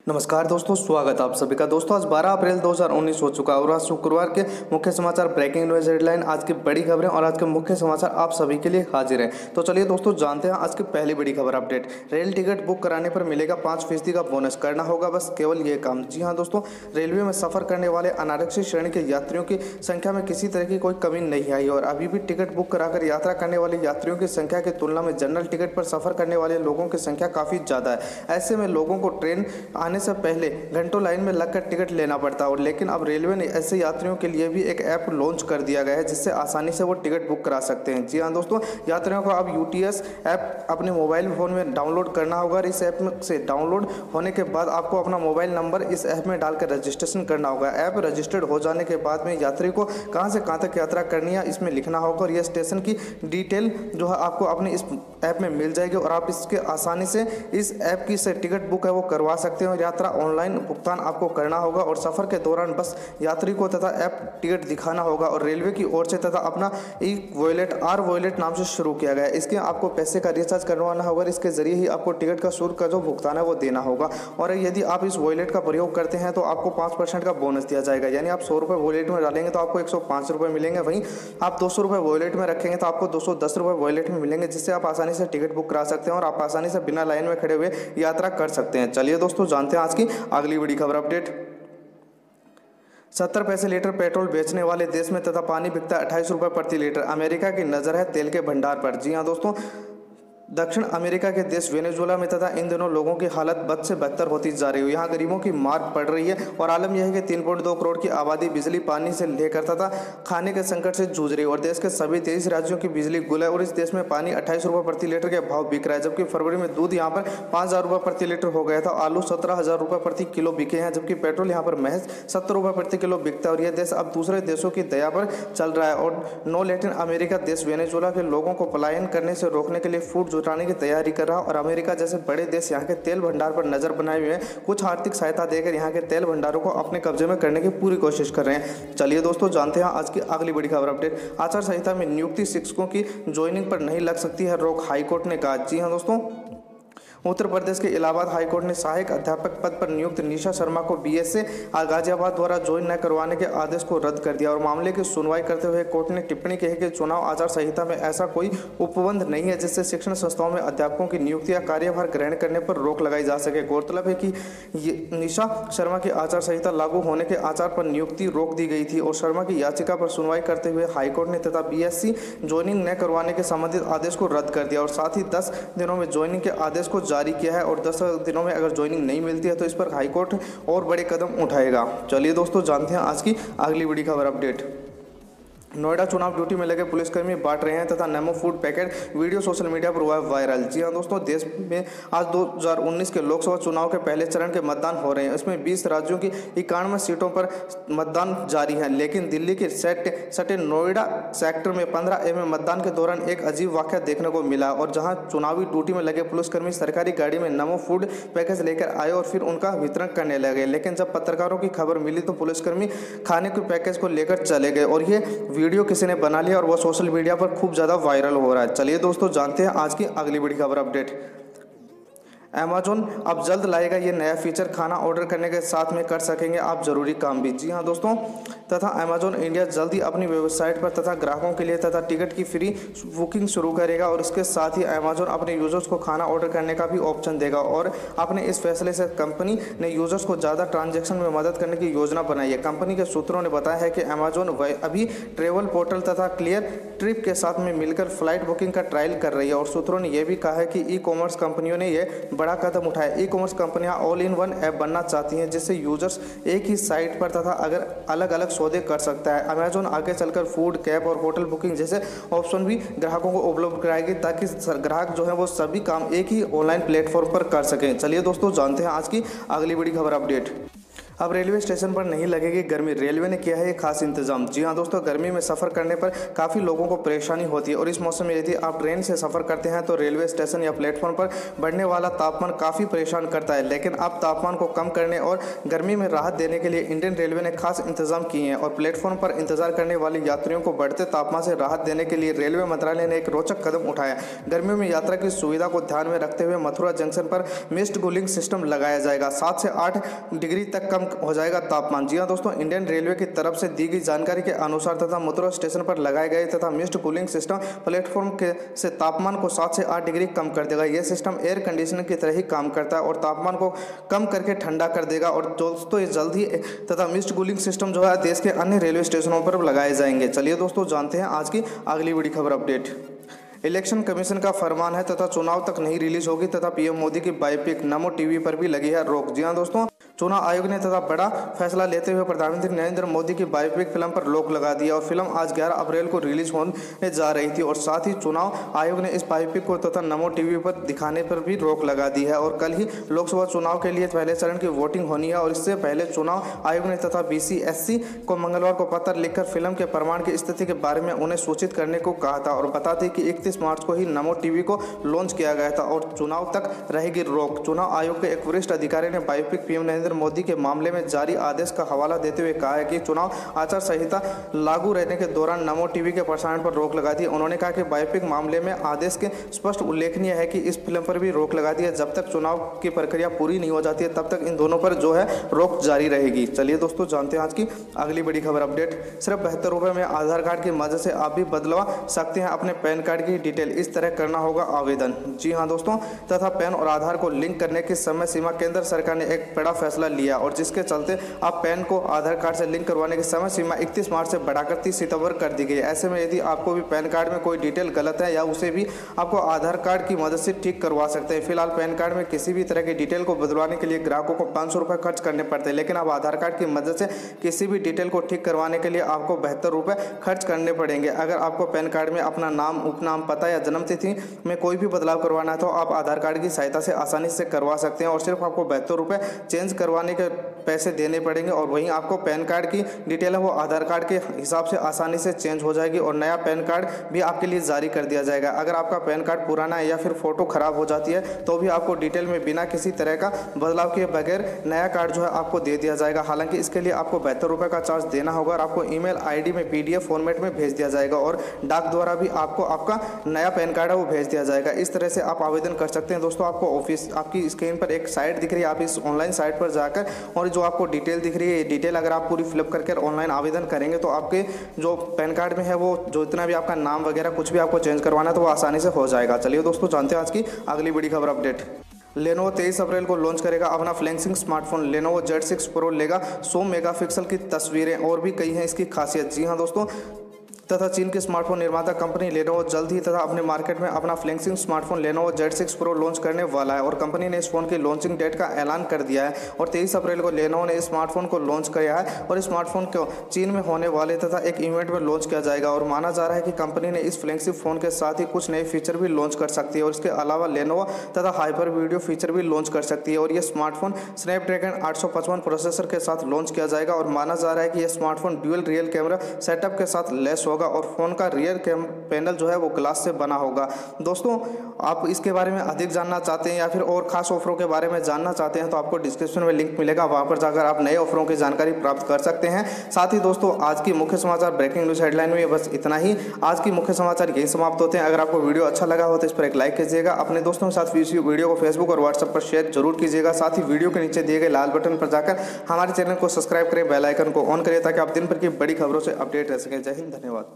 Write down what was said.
नमस्कार दोस्तों, स्वागत है आप सभी का। दोस्तों आज 12 अप्रैल 2019 हो चुका है और आज शुक्रवार के मुख्य समाचार, ब्रेकिंग न्यूज, हेडलाइन, आज की बड़ी खबरें और आज के मुख्य समाचार आप सभी के लिए हाजिर हैं। तो चलिए दोस्तों जानते हैं आज की पहली बड़ी खबर अपडेट। रेल टिकट बुक कराने पर मिलेगा 5% का बोनस, करना होगा बस केवल ये काम। जी हाँ दोस्तों, रेलवे में सफर करने वाले अनारक्षित श्रेणी के यात्रियों की संख्या में किसी तरह की कोई कमी नहीं आई और अभी भी टिकट बुक कराकर यात्रा करने वाले यात्रियों की संख्या की तुलना में जनरल टिकट पर सफर करने वाले लोगों की संख्या काफी ज्यादा है। ऐसे में लोगों को ट्रेन आने से पहले घंटों लाइन में लगकर टिकट लेना पड़ता है और लेकिन अब रेलवे ने ऐसे यात्रियों के लिए भी एक ऐप लॉन्च कर दिया गया है जिससे आसानी से वो टिकट बुक करा सकते हैं। जी हाँ दोस्तों, यात्रियों को अब यूटीएस ऐप अपने मोबाइल फोन में डाउनलोड करना होगा और इस ऐप से डाउनलोड होने के बाद आपको अपना मोबाइल नंबर इस ऐप में डालकर रजिस्ट्रेशन करना होगा। ऐप रजिस्टर्ड हो जाने के बाद में यात्री को कहाँ से कहाँ तक यात्रा करनी है इसमें लिखना होगा और यह स्टेशन की डिटेल जो है आपको अपने इस ऐप में मिल जाएगी और आप इसके आसानी से इस ऐप की से टिकट बुक है वो करवा सकते हैं और यात्रा ऑनलाइन भुगतान आपको करना होगा और सफर के दौरान बस यात्री को तथा ऐप टिकट दिखाना होगा और रेलवे की ओर से तथा अपना ई वॉलेट वॉलेट नाम से शुरू किया गया है। इसके आपको पैसे का रिचार्ज करवाना होगा, इसके जरिए ही आपको टिकट का शुल्क का जो भुगतान है वो देना होगा और यदि आप इस वॉलेट का प्रयोग करते हैं तो आपको 5% का बोनस दिया जाएगा। यानी आप 100 रुपये वॉलेट में डालेंगे तो आपको 105 रुपये मिलेंगे, वहीं आप 200 रुपये वॉलेट में रखेंगे तो आपको 210 रुपये वॉलेट में मिलेंगे, जिससे आप आसानी से टिकट बुक करा सकते हैं और आप आसानी से बिना लाइन में खड़े हुए यात्रा कर सकते हैं। चलिए दोस्तों जानते हैं आज की अगली बड़ी खबर अपडेट। 70 पैसे लीटर पेट्रोल बेचने वाले देश में तथा पानी बिकता है 28 रुपये प्रति लीटर। अमेरिका की नज़र है तेल के भंडार पर। जी हाँ दोस्तों, दक्षिण अमेरिका के देश वेनेजुएला में तथा इन दिनों लोगों की हालत बद से बदतर होती जा रही है। यहाँ गरीबों की मार पड़ रही है और आलम यह है कि 3.2 करोड़ की आबादी बिजली, पानी से लेकर तथा खाने के संकट से जूझ रही है और देश के सभी 23 राज्यों की बिजली गुल है और इस देश में पानी 28 रुपये प्रति लीटर के भाव बिक रहा है, जबकि फरवरी में दूध यहाँ पर 5,000 रुपये प्रति लीटर हो गया था। आलू 17,000 रुपये प्रति किलो बिके हैं, जबकि पेट्रोल यहाँ पर महज 70 रुपये प्रति किलो बिकता है और यह देश अब दूसरे देशों की दया पर चल रहा है और नौ लैटिन अमेरिका देश वेनेजुएला के लोगों को पलायन करने से रोकने के लिए फूड जुटाने की तैयारी कर रहा और अमेरिका जैसे बड़े देश यहाँ के तेल भंडार पर नजर बनाए हुए हैं। कुछ आर्थिक सहायता देकर यहाँ के तेल भंडारों को अपने कब्जे में करने की पूरी कोशिश कर रहे हैं। चलिए दोस्तों जानते हैं आज की अगली बड़ी खबर अपडेट। आचार संहिता में नियुक्ति शिक्षकों की ज्वाइनिंग पर नहीं लग सकती है रोक, हाईकोर्ट ने कहा। जी हाँ दोस्तों, उत्तर प्रदेश के इलाहाबाद हाईकोर्ट ने सहायक अध्यापक पद पर नियुक्त निशा शर्मा को बीएसए गाजियाबाद द्वारा ज्वाइन न करवाने के आदेश को रद्द कर दिया और मामले की सुनवाई करते हुए कोर्ट ने टिप्पणी की है कि चुनाव आचार संहिता में ऐसा कोई उपबंध नहीं है जिससे शिक्षण संस्थाओं में अध्यापकों की नियुक्ति या कार्यभार ग्रहण करने पर रोक लगाई जा सके। गौरतलब है कि निशा शर्मा की आचार संहिता लागू होने के आचार पर नियुक्ति रोक दी गई थी और शर्मा की याचिका पर सुनवाई करते हुए हाईकोर्ट ने तथा बीएससी ज्वाइनिंग न करवाने के संबंधित आदेश को रद्द कर दिया और साथ ही 10 दिनों में ज्वाइनिंग के आदेश को जारी किया है और 10 दिनों में अगर ज्वाइनिंग नहीं मिलती है तो इस पर हाईकोर्ट और बड़े कदम उठाएगा। चलिए दोस्तों जानते हैं आज की अगली बड़ी खबर अपडेट। नोएडा चुनाव ड्यूटी में लगे पुलिसकर्मी बांट रहे हैं तथा नेमो food packet, video social media पर हुआ वायरल। जी हाँ दोस्तों, देश में आज 2019 के लोकसभा चुनाव के पहले चरण के मतदान हो रहे हैं। इसमें 20 राज्यों की 91 सीटों पर मतदान जारी है, लेकिन दिल्ली के सटे नोएडा सेक्टर में 15A में मतदान के दौरान एक अजीब वाकया देखने को मिला और जहाँ चुनावी ड्यूटी में लगे पुलिसकर्मी सरकारी गाड़ी में नेमो फूड पैकेज लेकर आए और फिर उनका वितरण करने लगे, लेकिन जब पत्रकारों की खबर मिली तो पुलिसकर्मी खाने के पैकेज को लेकर चले गए और ये वीडियो किसी ने बना लिया और वो सोशल मीडिया पर खूब ज़्यादा वायरल हो रहा है। चलिए दोस्तों जानते हैं आज की अगली बड़ी खबर अपडेट। अमेजॉन अब जल्द लाएगा ये नया फीचर, खाना ऑर्डर करने के साथ में कर सकेंगे आप जरूरी काम भी। जी हाँ दोस्तों, तथा अमेजॉन इंडिया जल्द ही अपनी वेबसाइट पर तथा ग्राहकों के लिए तथा टिकट की फ्री बुकिंग शुरू करेगा और इसके साथ ही अमेजॉन अपने यूजर्स को खाना ऑर्डर करने का भी ऑप्शन देगा और अपने इस फैसले से कंपनी ने यूजर्स को ज़्यादा ट्रांजैक्शन में मदद करने की योजना बनाई है। कंपनी के सूत्रों ने बताया है कि अमेजॉन अभी ट्रेवल पोर्टल तथा क्लियर ट्रिप के साथ में मिलकर फ्लाइट बुकिंग का ट्रायल कर रही है और सूत्रों ने यह भी कहा है कि ई कॉमर्स कंपनियों ने यह बड़ा कदम उठाया। ई कॉमर्स कंपनियां ऑल इन वन ऐप बनना चाहती हैं जिससे यूजर्स एक ही साइट पर तथा अगर अलग अलग सौदे कर सकता है। अमेजॉन आगे चलकर फूड, कैब और होटल बुकिंग जैसे ऑप्शन भी ग्राहकों को उपलब्ध कराएगी ताकि ग्राहक जो है वो सभी काम एक ही ऑनलाइन प्लेटफॉर्म पर कर सकें। चलिए दोस्तों जानते हैं आज की अगली बड़ी खबर अपडेट। अब रेलवे स्टेशन पर नहीं लगेगी गर्मी, रेलवे ने किया है एक खास इंतजाम। जी हां दोस्तों, गर्मी में सफर करने पर काफ़ी लोगों को परेशानी होती है और इस मौसम में यदि आप ट्रेन से सफर करते हैं तो रेलवे स्टेशन या प्लेटफॉर्म पर बढ़ने वाला तापमान काफ़ी परेशान करता है। लेकिन अब तापमान को कम करने और गर्मी में राहत देने के लिए इंडियन रेलवे ने खास इंतजाम किए हैं और प्लेटफॉर्म पर इंतजार करने वाले यात्रियों को बढ़ते तापमान से राहत देने के लिए रेलवे मंत्रालय ने एक रोचक कदम उठाया। गर्मियों में यात्रा की सुविधा को ध्यान में रखते हुए मथुरा जंक्शन पर मिस्ट कूलिंग सिस्टम लगाया जाएगा। 7 से 8 डिग्री तक कम हो जाएगा तापमान। जी हां दोस्तों, इंडियन रेलवे की तरफ से दी गई जानकारी के अनुसार तथा मथुरा स्टेशन पर लगाए गए तथा मिस्ट कूलिंग सिस्टम प्लेटफॉर्म के से तापमान को 7 से 8 डिग्री कम कर देगा। यह सिस्टम एयर कंडीशनर की तरह ही काम करता है और तापमान को कम करके ठंडा कर देगा। और दोस्तों ये जल्द ही तथा मिस्ट कूलिंग सिस्टम जो है देश के अन्य रेलवे स्टेशनों पर लगाए जाएंगे। चलिए दोस्तों जानते हैं आज की अगली बड़ी खबर अपडेट। इलेक्शन कमीशन का फरमान है तथा चुनाव तक नहीं रिलीज होगी तथा पीएम मोदी की बायोपिक नमो टीवी पर भी लगी है रोक। जी हां दोस्तों, चुनाव आयोग ने तथा बड़ा फैसला लेते हुए प्रधानमंत्री नरेंद्र मोदी की बायोपिक फिल्म पर रोक लगा दी और फिल्म आज 11 अप्रैल को रिलीज होने जा रही थी और साथ ही चुनाव आयोग ने इस बायोपिक को तथा नमो टीवी पर दिखाने पर भी रोक लगा दी है। और कल ही लोकसभा चुनाव के लिए पहले चरण की वोटिंग होनी है और इससे पहले चुनाव आयोग ने तथा BCSC को मंगलवार को पत्र लिखकर फिल्म के प्रमाण की स्थिति के बारे में उन्हें सूचित करने को कहा था। और बता दें कि 31 मार्च को ही नमो टीवी को लॉन्च किया गया था और चुनाव तक रहेगी रोक। चुनाव आयोग के एक वरिष्ठ अधिकारी ने बायोपिक पीएम नरेंद्र मोदी के मामले में जारी आदेश का हवाला देते हुए कहा है कि चुनाव आचार संहिता लागू रहने के दौरान नमो टीवी के प्रसारण पर रोक लगा दी। उन्होंने कहा कि बायोपिक मामले में आदेश के स्पष्ट उल्लेखनीय है कि इस फिल्म पर भी रोक लगा दी है। जब तक चुनाव की प्रक्रिया पूरी नहीं हो जाती है तब तक इन दोनों पर जो है रोक जारी रहेगी। चलिए दोस्तों जानते हैं आज की अगली बड़ी खबर अपडेट। सिर्फ 72 रुपये में आधार कार्ड की मदद से आप भी बदलवा सकते हैं अपने पैन कार्ड की डिटेल। इस तरह करना होगा आवेदन। जी हाँ दोस्तों, तथा पैन और आधार को लिंक करने की समय सीमा केंद्र सरकार ने एक बड़ा फैसला लिया और जिसके चलते अब पैन को आधार कार्ड से लिंक करवाने की समय सीमा 31 मार्च से बढ़ाकर 30 सितंबर कर दी गई। ऐसे में यदि आपको भी पैन कार्ड में कोई डिटेल गलत है या उसे भी आपको आधार कार्ड की मदद से ठीक करवा सकते हैं। फिलहाल पैन कार्ड में किसी भी तरह की डिटेल को बदलवाने के लिए ग्राहकों को 500 रुपये खर्च करने पड़ते हैं, लेकिन अब आधार कार्ड की मदद से किसी भी डिटेल को ठीक करवाने के लिए आपको 72 रुपये खर्च करने पड़ेंगे। अगर आपको पैन कार्ड में अपना नाम, उपनाम, पता या जन्मतिथि में कोई भी बदलाव करवाना है तो आप आधार कार्ड की सहायता से आसानी से करवा सकते हैं और सिर्फ आपको 72 रुपये चेंज करवाने के पैसे देने पड़ेंगे और वहीं आपको पैन कार्ड की डिटेल है वो आधार कार्ड के हिसाब से आसानी से चेंज हो जाएगी और नया पैन कार्ड भी आपके लिए जारी कर दिया जाएगा। अगर आपका पैन कार्ड पुराना है या फिर फोटो खराब हो जाती है तो भी आपको डिटेल में बिना किसी तरह का बदलाव किए बगैर नया कार्ड जो है आपको दे दिया जाएगा। हालांकि इसके लिए आपको 72 रुपये का चार्ज देना होगा और आपको ईमेल ID में PDF फॉर्मेट में भेज दिया जाएगा और डाक द्वारा भी आपको आपका नया पैन कार्ड है वो भेज दिया जाएगा। इस तरह से आप आवेदन कर सकते हैं। दोस्तों आपको ऑफिस, आपकी स्क्रीन पर एक साइट दिख रही है, आप इस ऑनलाइन साइट पर जाकर और जो आपको डिटेल दिख रही है, डिटेल अगर आप पूरी फिलअप करके ऑनलाइन आवेदन करेंगे तो आपके जो पैन कार्ड में है वो जो इतना भी आपका नाम वगैरह कुछ भी आपको चेंज करवाना है तो वो आसानी से हो जाएगा। चलिए दोस्तों जानते हैं आज की अगली बड़ी खबर अपडेट। लेनोवो 23 अप्रैल को लॉन्च करेगा अपना flagship smartphone Lenovo Z6 Pro लेगा 100 मेगापिक्सल की तस्वीरें और भी कई हैं इसकी खासियत। जी हाँ दोस्तों, तथा चीन के स्मार्टफोन निर्माता कंपनी लेनोवो जल्द ही तथा अपने मार्केट में अपना flagship smartphone Lenovo Z6 Pro launch करने वाला है और कंपनी ने इस फोन की लॉन्चिंग डेट का ऐलान कर दिया है और 23 अप्रैल को लेनोवो ने इस स्मार्टफोन को लॉन्च किया है और इस स्मार्टफोन को चीन में होने वाले तथा एक इवेंट में लॉन्च किया जाएगा और माना जा रहा है कि कंपनी ने इस फ्लैगशिप फोन के साथ ही कुछ नए फीचर भी लॉन्च कर सकती है और इसके अलावा लेनोवो तथा हाइपर वीडियो फीचर भी लॉन्च कर सकती है और यह स्मार्टफोन स्नैपड्रैगन 855 प्रोसेसर के साथ लॉन्च किया जाएगा और माना जा रहा है कि यह smartphone dual rear camera setup के साथ लैस होगा और फोन का रियर पैनल जो है वो ग्लास से बना होगा। दोस्तों आप इसके बारे में अधिक जानना चाहते हैं या फिर और खास ऑफरों के बारे में जानना चाहते हैं तो आपको डिस्क्रिप्शन में लिंक मिलेगा, वहां पर जाकर आप नए ऑफरों की जानकारी प्राप्त कर सकते हैं। साथ ही दोस्तों आज की मुख्य समाचार ब्रेकिंग न्यूज हेडलाइन में बस इतना ही। आज की मुख्य समाचार यही समाप्त होते हैं। अगर आपको वीडियो अच्छा लगा हो तो इस पर एक लाइक कीजिएगा, अपने दोस्तों के साथ वीडियो को फेसबुक और व्हाट्सएप पर शेयर जरूर कीजिएगा। साथ ही वीडियो के नीचे दिए गए लाल बटन पर जाकर हमारे चैनल को सब्सक्राइब करें, बेल आइकन को ऑन करें ताकि आप दिन भर की बड़ी खबरों से अपडेट रह सकें। जय हिंद, धन्यवाद।